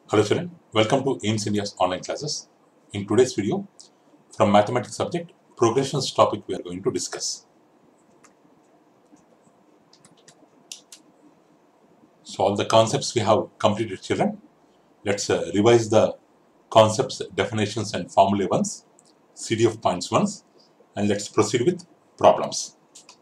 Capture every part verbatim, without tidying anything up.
Hello children, welcome to AIMS India's online classes. In today's video, from mathematics subject, progressions topic we are going to discuss. So all the concepts we have completed children. Let's uh, revise the concepts, definitions and formulae once, C D F points once, and let's proceed with problems.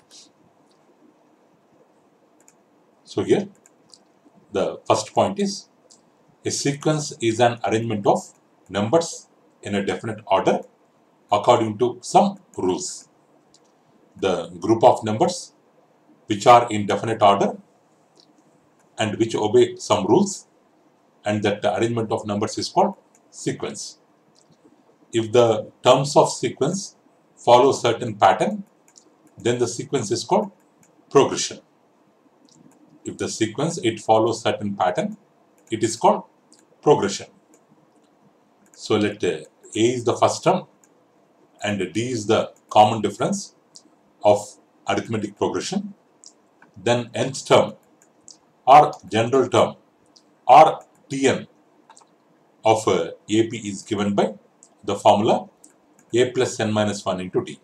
So here, the first point is, a sequence is an arrangement of numbers in a definite order according to some rules. The group of numbers which are in definite order and which obey some rules, and that the arrangement of numbers is called sequence. If the terms of sequence follow certain pattern, then the sequence is called progression. If the sequence it follows certain pattern, it is called progression. So let uh, A is the first term and D is the common difference of arithmetic progression. Then nth term or general term or Tn of uh, A P is given by the formula A plus n minus one into D.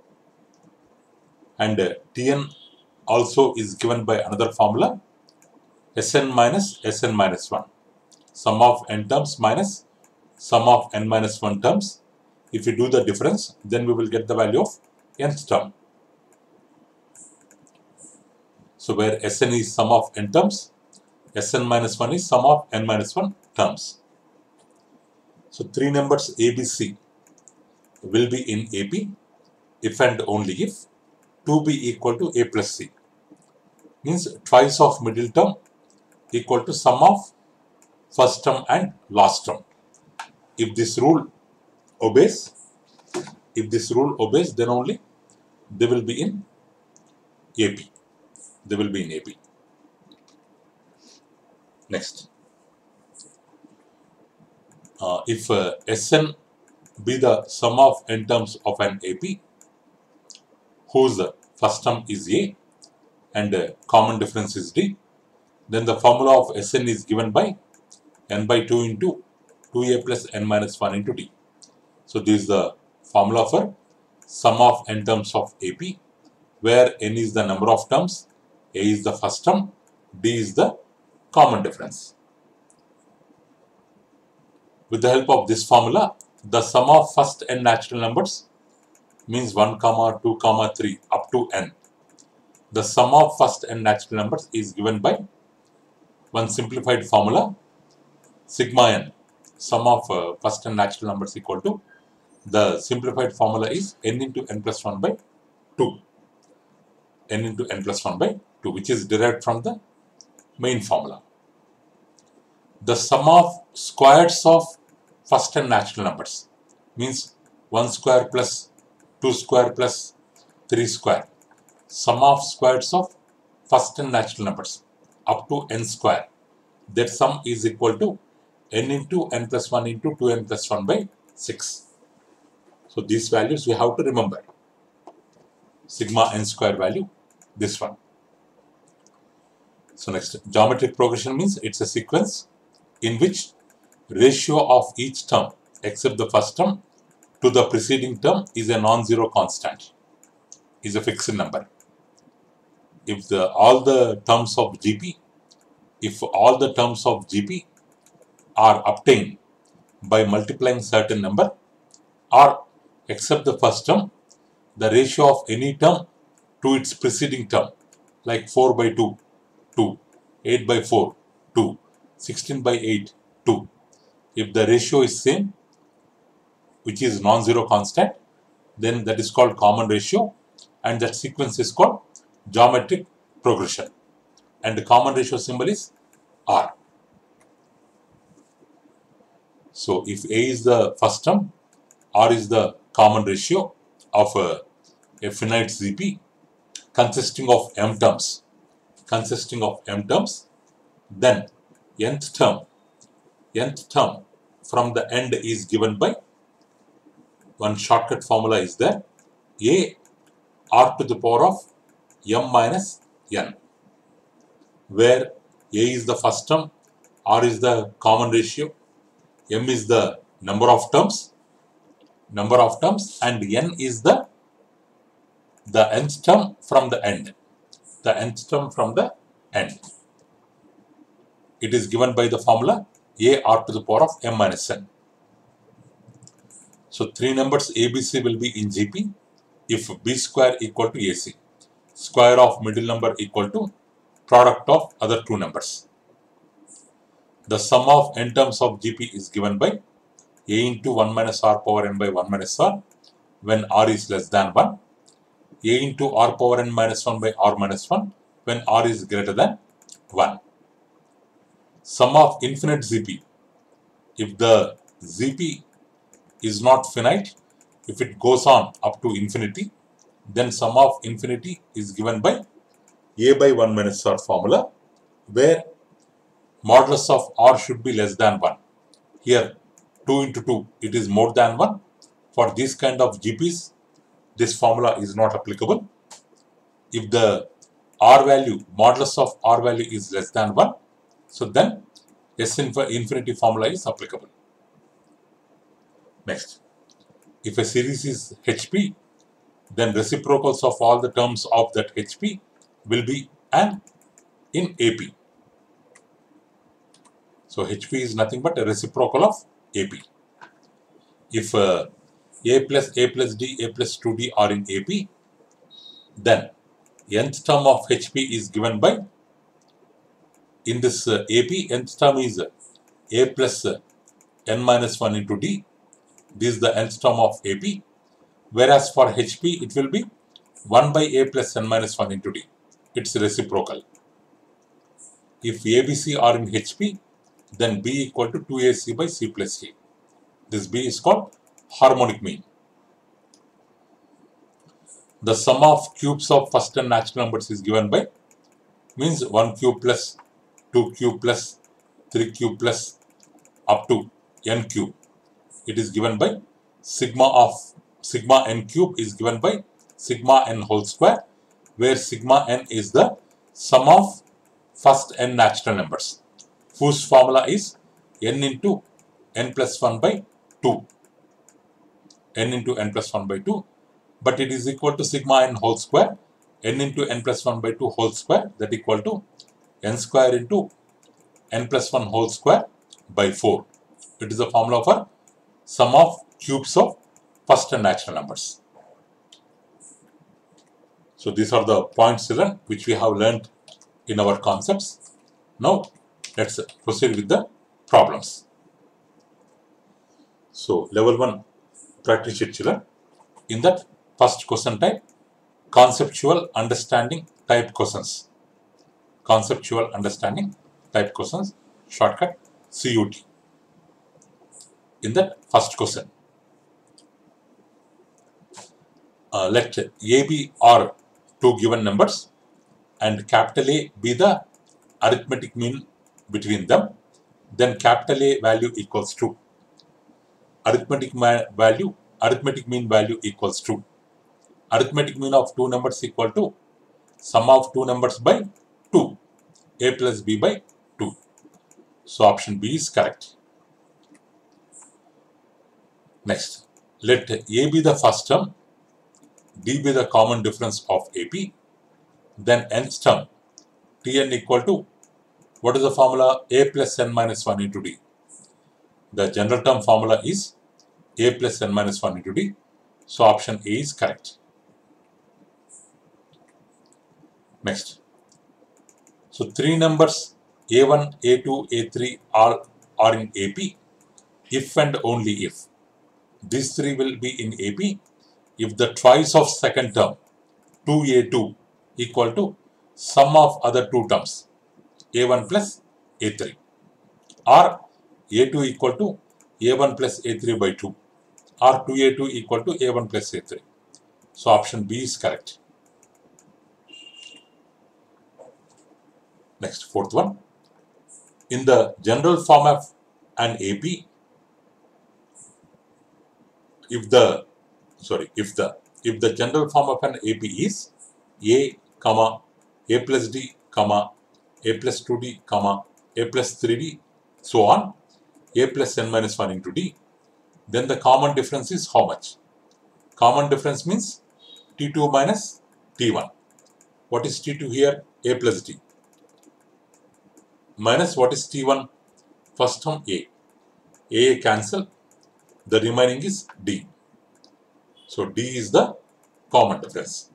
And uh, Tn also is given by another formula Sn minus Sn minus one. Sum of n terms minus sum of n minus one terms. If we do the difference, then we will get the value of nth term. So where Sn is sum of n terms, Sn minus one is sum of n minus one terms. So three numbers A B C will be in A P if and only if two be equal to A plus C. Means twice of middle term equal to sum of first term and last term. If this rule obeys, if this rule obeys, then only they will be in A P. They will be in A P. Next. Uh, if uh, Sn be the sum of n terms of an A P, whose first term is A and uh, common difference is D, then the formula of Sn is given by n by two into two A plus n minus one into D. So this is the formula for sum of n terms of A P, where n is the number of terms, A is the first term, D is the common difference. With the help of this formula, the sum of first n natural numbers means one, two, three up to n. The sum of first n natural numbers is given by one simplified formula sigma n. Sum of uh, first n natural numbers equal to, the simplified formula is n into n plus one by two. N into n plus one by two, which is derived from the main formula. The sum of squares of first n natural numbers means one square plus two square plus three square. Sum of squares of first n natural numbers up to n square. That sum is equal to n into n plus one into two n plus one by six. So these values we have to remember. Sigma n square value, this one. So next, geometric progression means it's a sequence in which ratio of each term except the first term to the preceding term is a non-zero constant, is a fixed number. If the all the terms of G P, if all the terms of G P are obtained by multiplying certain number, or except the first term, the ratio of any term to its preceding term, like four by two, two, eight by four, two, sixteen by eight, two. If the ratio is same, which is non-zero constant, then that is called common ratio, and that sequence is called geometric progression. And the common ratio symbol is R. So if A is the first term, R is the common ratio of a, a finite Z P consisting of m terms, consisting of m terms, then nth term, nth term from the end is given by one shortcut formula is there, A r to the power of m minus n, where A is the first term, R is the common ratio, M is the number of terms, number of terms, and N is the the nth term from the end, the nth term from the end. It is given by the formula A R to the power of M minus N. So three numbers A B C will be in G P if B square equal to A C. Square of middle number equal to product of other two numbers. The sum of n terms of G P is given by A into one minus R power n by one minus R when R is less than one. A into R power n minus one by R minus one when R is greater than one. Sum of infinite Z P. If the Z P is not finite, if it goes on up to infinity, then sum of infinity is given by A by one minus R formula, where modulus of R should be less than one. Here two into two, it is more than one. For this kind of G Ps, this formula is not applicable. If the R value, modulus of R value is less than one, so then S infinity formula is applicable. Next, if a series is H P, then reciprocals of all the terms of that H P will be an in A P. So H P is nothing but a reciprocal of A P. If uh, A plus A plus D, A plus two D are in A P, then nth term of H P is given by, in this uh, A P, nth term is uh, A plus uh, n minus one into D. This is the nth term of A P. Whereas for H P, it will be one by A plus n minus one into D. It's reciprocal. If A B C are in H P, then B equal to two A C by C plus A. This B is called harmonic mean. The sum of cubes of first n natural numbers is given by, means one cube plus two cube plus three cube plus up to n cube. It is given by sigma of sigma n cube is given by sigma n whole square, where sigma n is the sum of first n natural numbers, whose formula is n into n plus one by two. N into n plus one by two, but it is equal to sigma n whole square, n into n plus one by two whole square, that equal to n square into n plus one whole square by four. It is the formula for sum of cubes of first n natural numbers. So these are the points children which we have learned in our concepts. Now let's proceed with the problems. So level one practice sheet children. In that first question type, conceptual understanding type questions. Conceptual understanding type questions, shortcut C U T. In that first question, uh, let A, B are two given numbers and capital A be the arithmetic mean between them, then capital A value equals to arithmetic value, arithmetic mean value equals to arithmetic mean of two numbers equal to sum of two numbers by two, A plus B by two. So option B is correct. Next, let A be the first term, D be the common difference of A P, then nth term, Tn equal to, what is the formula? A plus n minus one into D. The general term formula is A plus n minus one into D. So option A is correct. Next. So three numbers A one, A two, A three are, are in A P if and only if. These three will be in A P if the twice of second term two A two equal to sum of other two terms A one plus A three, or A two equal to A one plus A three by two, or two A two equal to A one plus A three. So option B is correct. Next, fourth one. In the general form of an A P, if the sorry if the if the general form of an A P is A comma A plus D comma A plus two D comma A plus three D so on, a plus n minus one into d. Then the common difference is how much? Common difference means T two minus T one. What is T two here? A plus d. Minus what is T one? First term A. A cancel. The remaining is D. So D is the common difference.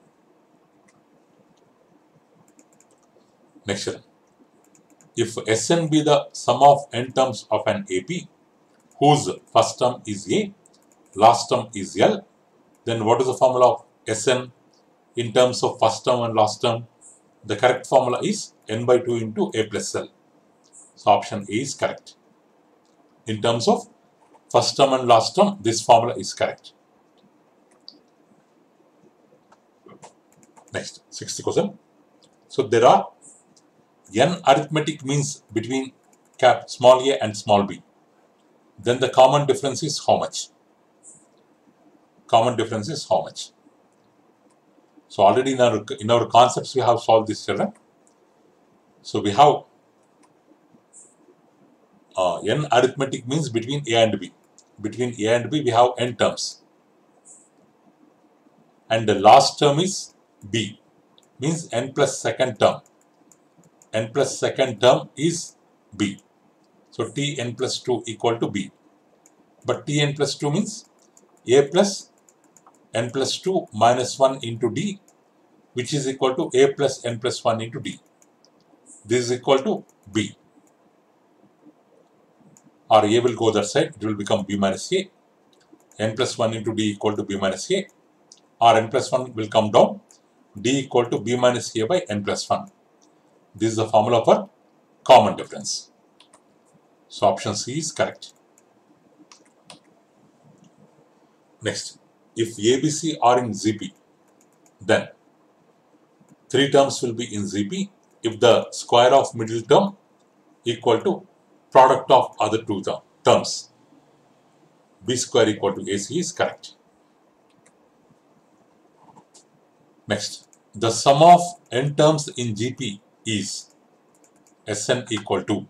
Next one. If Sn be the sum of n terms of an A P, whose first term is A, last term is L, then what is the formula of Sn in terms of first term and last term? The correct formula is n by two into A plus L. So option A is correct. In terms of first term and last term, this formula is correct. Next, sixth question. So there are n arithmetic means between cap small a and small b. Then the common difference is how much? Common difference is how much? So already in our, in our concepts we have solved this, children. So we have uh, n arithmetic means between a and b. Between a and b we have n terms. And the last term is b, means n plus second term. N plus second term is b. So t n plus two equal to b. But t n plus two means a plus n plus two minus one into d, which is equal to a plus n plus one into d. This is equal to b. Or a will go that side, it will become b minus a. N plus one into d equal to b minus a. Or n plus one will come down, d equal to b minus a by n plus one. This is the formula for common difference. So option C is correct. Next, if A B C are in Z P, then three terms will be in Z P if the square of middle term equal to product of other two term, terms. B square equal to A C is correct. Next, the sum of n terms in G P is Sn equal to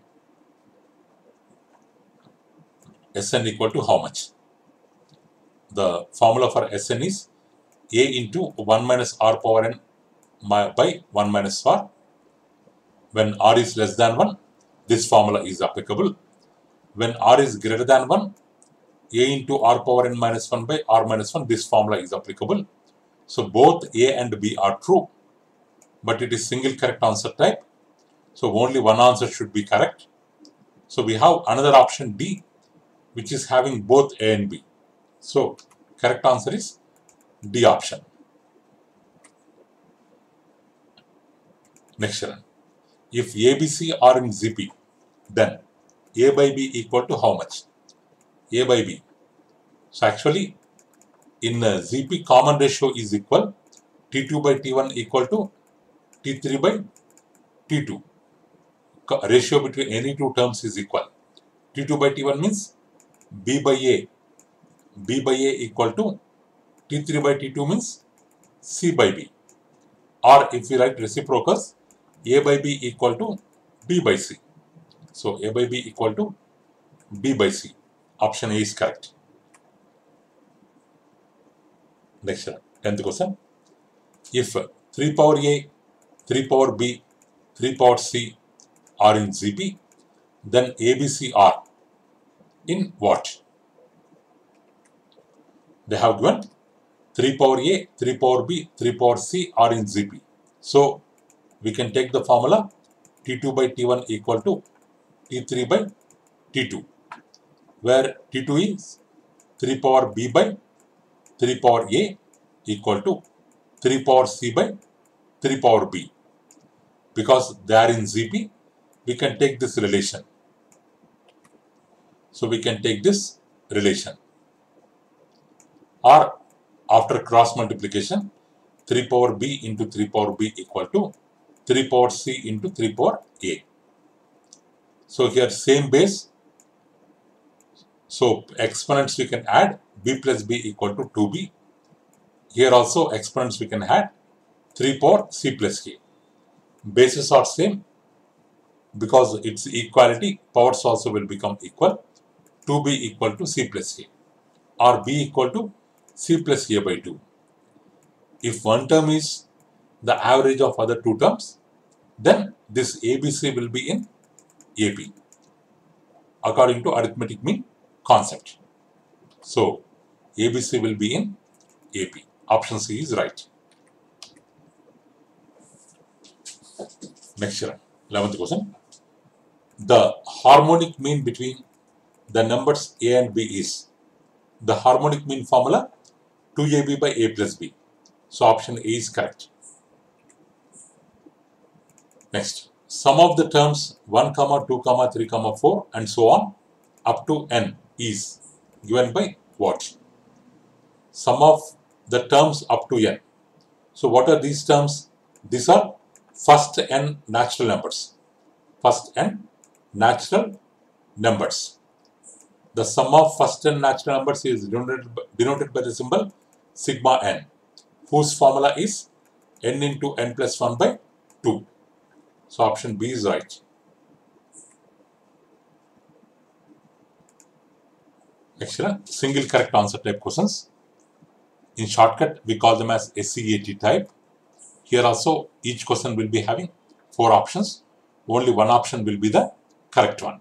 Sn equal to how much? The formula for Sn is A into one minus r power n by one minus r. When r is less than one, this formula is applicable. When r is greater than one, A into r power n minus one by r minus one, this formula is applicable. So both A and B are true, but it is single correct answer type. So only one answer should be correct. So we have another option D, which is having both A and B. So correct answer is D option. Next one. If A B C are in Z P, then A by B equal to how much? A by B. So actually in uh, Z P common ratio is equal T two by T one equal to T three by T two. Co ratio between any two terms is equal. T two by T one means B by A. B by A equal to T three by T two means C by B. Or if we write reciprocals, A by B equal to B by C. So A by B equal to B by C. Option A is correct. Next one, tenth question. If three power A, three power B, three power C are in Z P, then A B C are in what? They have given three power A, three power B, three power C are in Z P. So we can take the formula T two by T one equal to T three by T two, where T two is three power B by three power A equal to three power C by three power B. Because they are in Z P, we can take this relation. So we can take this relation. Or after cross multiplication, three power B into three power B equal to three power C into three power A. So here same base. So exponents we can add, B plus B equal to two B. Here also exponents we can add three power C plus K. Bases are same. because it's equality, powers also will become equal. two b equal to c plus a, or b equal to c plus a by two. If one term is the average of other two terms, then this A B C will be in A P according to arithmetic mean concept. So A B C will be in A P. Option C is right. Next year, eleventh question. The harmonic mean between the numbers A and B is, the harmonic mean formula two A B by A plus B. So option A is correct. Next, sum of the terms one, two, three, four and so on up to n is given by what? Sum of the terms up to n. So what are these terms? These are first n natural numbers. First n natural numbers. The sum of first n natural numbers is denoted by, denoted by the symbol sigma n, whose formula is n into n plus one by two. So option B is right. Excellent. Single correct answer type questions. In shortcut, we call them as S C A T type. Here also, each question will be having four options. Only one option will be the correct one.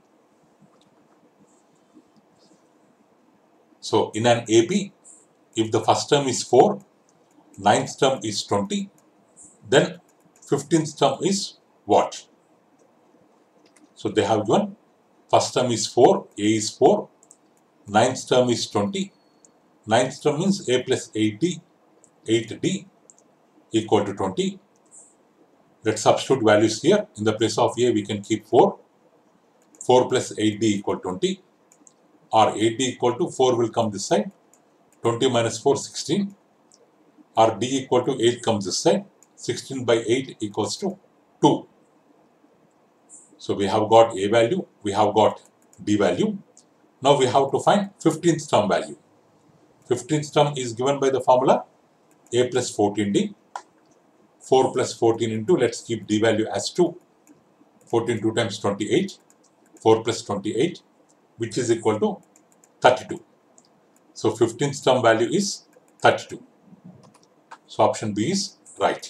So in an A P, if the first term is four, ninth term is twenty, then fifteenth term is what? So they have given first term is four, A is four, ninth term is twenty, ninth term means A plus eight D, eight D equal to twenty. Let's substitute values here. In the place of A, we can keep four. four plus eight D equal twenty, or eight D equal to four will come this side. twenty minus four, sixteen, or D equal to eight comes this side. sixteen by eight equals to two. So we have got A value, we have got D value. Now we have to find fifteenth term value. fifteenth term is given by the formula A plus fourteen D. four plus fourteen into, let's keep D value as two. fourteen two times twenty-eight. four plus twenty-eight, which is equal to thirty-two. So fifteenth term value is thirty-two. So option B is right.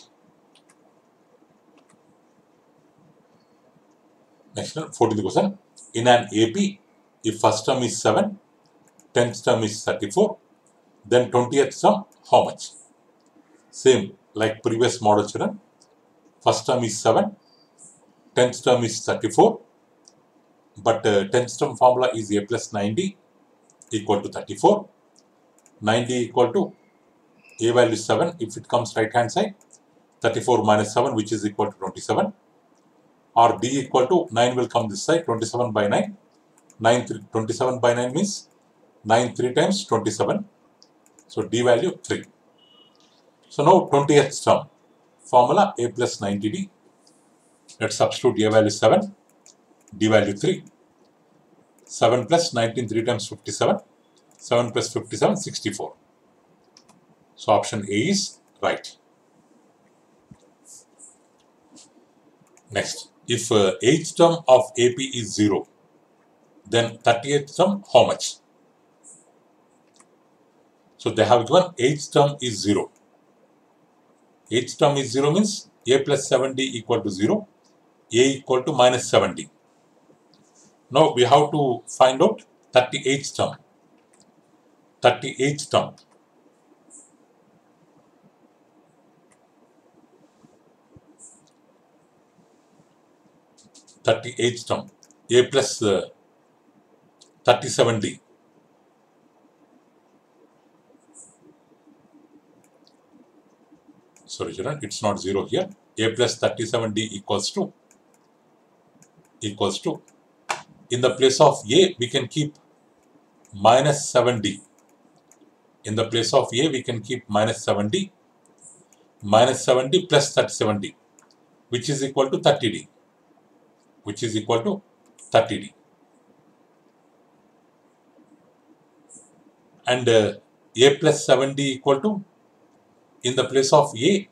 Next one, fourteenth question. In an A P, if first term is seven, tenth term is thirty-four, then twentieth term how much? Same like previous model children. First term is seven, tenth term is thirty-four, but uh, tenth term formula is A plus ninety equal to thirty-four. ninety equal to A value seven, if it comes right hand side, thirty-four minus seven, which is equal to twenty-seven. Or D equal to nine will come this side, twenty-seven by nine. nine, twenty-seven by nine means nine three times twenty-seven. So D value three. So now twentieth term formula A plus ninety D. Let's substitute A value seven, D value three. seven plus nineteen, three times fifty-seven. seven plus fifty-seven, sixty-four. So option A is right. Next, if uh, eighth term of A P is zero, then thirtieth term how much? So they have given eighth term is zero. eighth term is zero means A plus seven D equal to zero, A equal to minus seven D. Now we have to find out thirty-eighth term. thirty-eighth term. thirty-eighth term. A plus uh, thirty-seven D. Sorry, children, it's not zero here. A plus thirty-seven D equals to equals to. In the place of A, we can keep minus seven D. In the place of A, we can keep minus seven D. Minus seven D plus thirty-seven D, which is equal to thirty D. Which is equal to thirty D. And uh, A plus seven D equal to, in the place of A,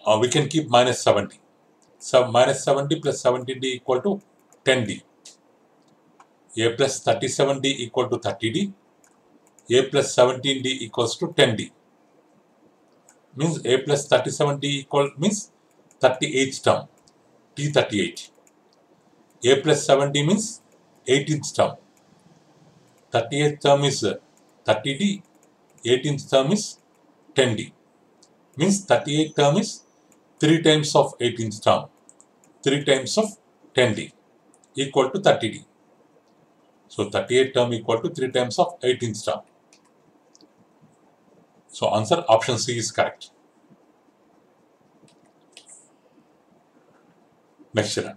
uh, we can keep minus seventy. So minus seventy plus seventeen D equal to ten D. A plus thirty-seven D equal to thirty D. A plus seventeen D equals to ten D. Means A plus thirty-seven D equal means thirty-eighth term. T thirty-eight. A plus seven D means eighteenth term. thirty-eighth term is thirty D. eighteenth term is ten D. Means thirty-eighth term is three times of eighteenth term. three times of ten D equal to thirty D. So thirty-eighth term equal to three times of eighteenth term. So answer option C is correct. Next children.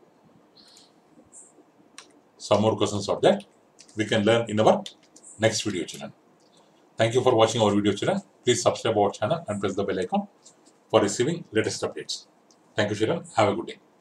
Some more questions of that we can learn in our next video children. Thank you for watching our video children. Please subscribe our channel and press the bell icon for receiving latest updates. Thank you children. Have a good day.